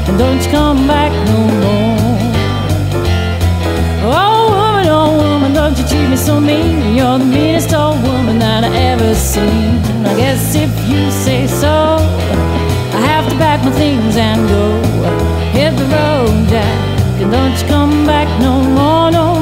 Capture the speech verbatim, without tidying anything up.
and don't you come back no more. Oh woman, oh woman, don't you treat me so mean. You're the meanest old woman that I ever seen. I guess if you say so, I have to pack my things and go. Hit the road, Jack, and don't you come back no more, no